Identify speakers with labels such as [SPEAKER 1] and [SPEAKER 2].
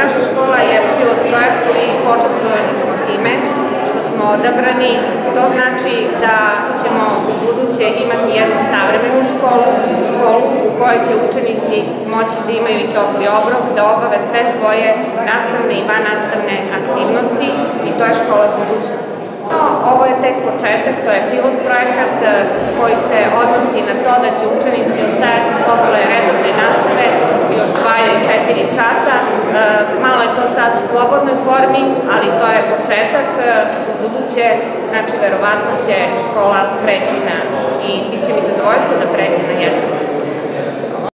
[SPEAKER 1] Naša škola je u pilot projektu i počastvovani smo time što smo odabrani. To znači da ćemo u buduće imati jednu savremenu školu u kojoj će učenici moći da imaju i topli obrok, da obave sve svoje nastavne i vannastavne aktivnosti i to je škola budućnosti. Ovo je tek početak, to je pilot projekat koji se odnosi na to da će učenici ostajati posle redovne nastave još 2 ili 4 časa. Malo je to sad u slobodnoj formi, ali to je početak. U buduće, znači, verovatno će škola preći i bit će mi zadovoljstvo da pređe na jednosmenski.